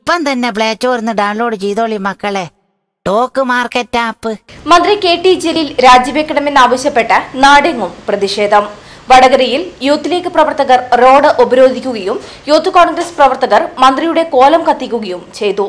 ഇപ്പം തന്നെ play സ്റ്റോറിന്ന് download ചെയ്തോളി മക്കളെ. Talk market app. മന്ത്രി KT ജലീൽ രാജിവെക്കണമെന്നാവശ്യപ്പെട്ട് നാടെങ്ങും പ്രതിഷേധം. വടകരയിൽ യൂത്ത് ലീഗ് പ്രവർത്തകർ റോഡ് ഉപരോധിക്കുകയും യൂത്ത് കോൺഗ്രസ് പ്രവർത്തകർ മന്ത്രിയുടെ കോലം കത്തിക്കുകയും ചെയ്തു.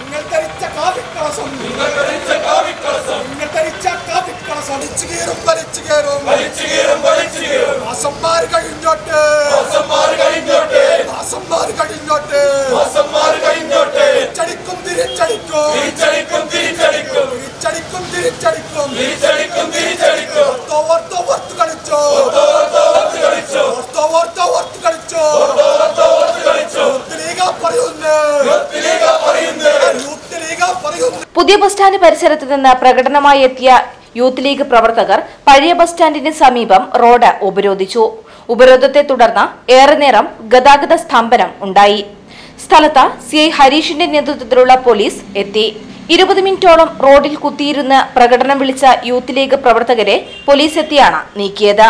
പുതിയ ബസ് സ്റ്റാൻഡ് പരിസരത്ത് നിന്ന് പ്രകടനമായി എത്തിയ യൂത്ത് ലീഗ് പ്രവർത്തകർ പഴയ ബസ് സ്റ്റാൻഡിന് സമീപം റോഡ് ഉപരോധിച്ചു. ഉപരോധത്തെ തുടർന്ന് ഏറെ നേരം ഗതാഗത സ്തംഭനം ഉണ്ടായി. സ്ഥലത്ത് CI ഹരീഷിന്റെ നേതൃത്വത്തിലുള്ള പോലീസ് എത്തി. 20 മിനിറ്റോളം റോഡിൽ കുത്തിയിരുന്ന് പ്രകടനം വിളിച്ച യൂത്ത് ലീഗ് പ്രവർത്തകരെ പോലീസ് എത്തിയാണ് നീക്കിയത്.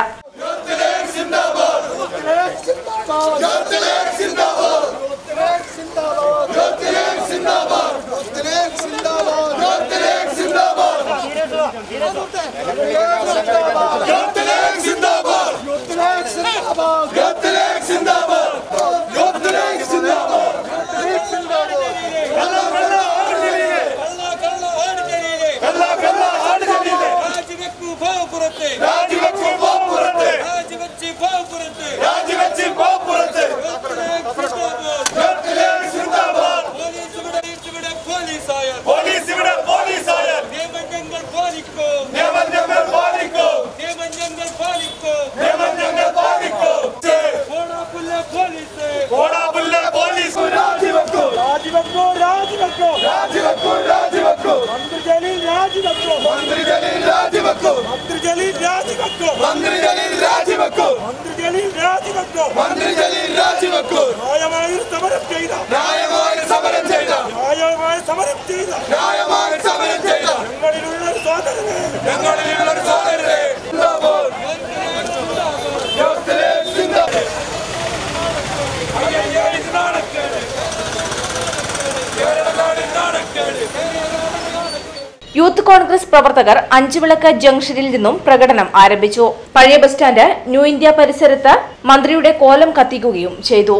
യൂത്ത് കോൺഗ്രസ് പ്രവർത്തകർ അഞ്ചുവിളക്ക് ജംഗ്ഷനിൽ നിന്നും പ്രകടനം ആരംഭിച്ചു. പഴയ ബസ് സ്റ്റാൻഡ് ന്യൂ ഇന്ത്യ പരിസരത്ത് മന്ത്രിയുടെ കോലം കത്തിക്കുകയും ചെയ്തു.